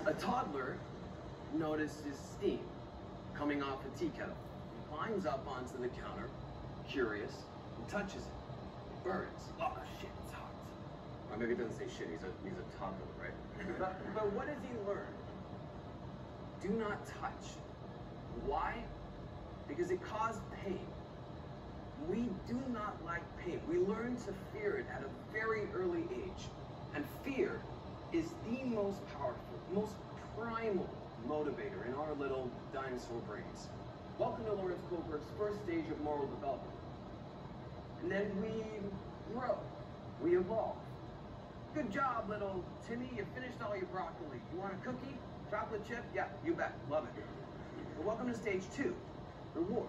A toddler notices steam coming off a tea kettle. He climbs up onto the counter, curious, and touches it. It burns. Oh shit, it's hot. Or maybe he doesn't say shit, he's a toddler, right? but what does he learn? Do not touch. Why? Because it caused pain. We do not like pain. We learn to fear it at a very early age. And fear is the most powerful, most primal motivator in our little dinosaur brains. Welcome to Lawrence Kohlberg's first stage of moral development. And then we grow, we evolve. Good job, little Timmy, you finished all your broccoli. You want a cookie? Chocolate chip? Yeah, you bet, love it. But welcome to stage 2, reward.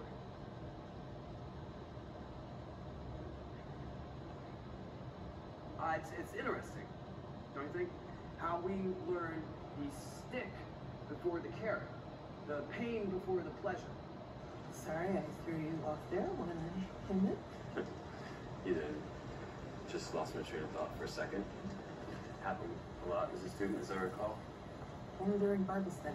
It's interesting, don't you think? How we learn the stick before the carrot, the pain before the pleasure. Sorry, I threw you off there when I came in. You did. Just lost my train of thought for a second. Happened a lot as a student, as I recall. Only during Bible study.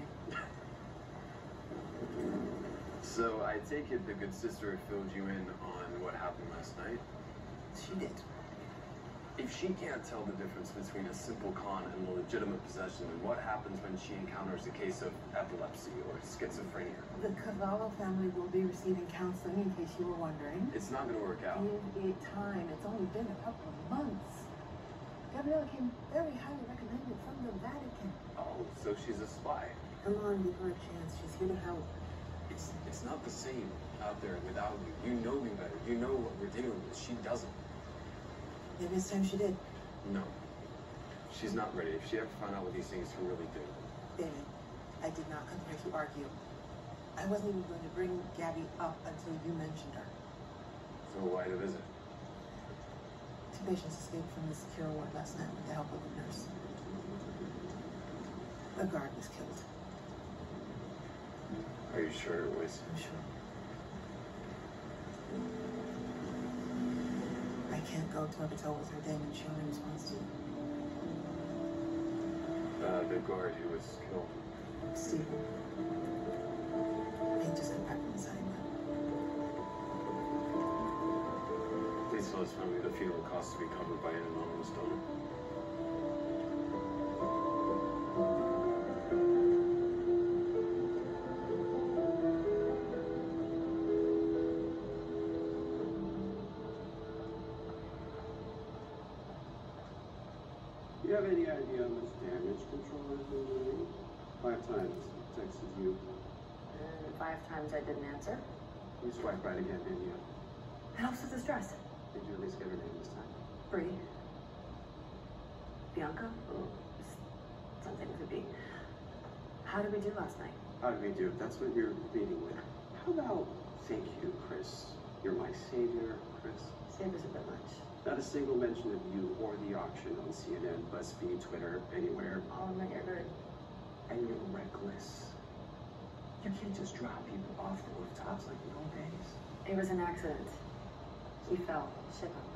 So I take it the good sister filled you in on what happened last night? She did. If she can't tell the difference between a simple con and a legitimate possession, then what happens when she encounters a case of epilepsy or schizophrenia? The Cavallo family will be receiving counseling, in case you were wondering. It's not going to work out. Give it time. It's only been a couple of months. Gabriella came very highly recommended from the Vatican. Oh, so she's a spy. Come on, give her a chance. She's here to help. It's not the same out there without you. You know me better. You know what we're dealing with. She doesn't. Maybe this time she did. No. She's not ready. If she ever found out what these things can really do. David, I did not come here to argue. I wasn't even going to bring Gabby up until you mentioned her. So why the visit? 2 patients escaped from the secure ward last night with the help of a nurse. A guard was killed. Are you sure it was? I'm sure. I can't go toe-to-toe with her, Damon. She only responds to the guard who was killed. Stephen. He just got back from the site. Please tell his family the funeral costs to be covered by an anonymous donor. Do you have any idea how much damage control has been doing? 5 times texted you. And 5 times I didn't answer. You swipe right again, didn't you? It helps with the stress. Did you at least get her name this time? Bree. Bianca? Oh. Something with a B. How did we do last night? How did we do? That's what you're leading with. How about thank you, Chris? You're my savior, Chris. Saber's a bit much. Not a single mention of you or the auction on CNN, BuzzFeed, Twitter, anywhere. Oh, my neighborhood. And you're reckless. You can't just drop people off the rooftops like in the old days. It was an accident. He fell. Shit.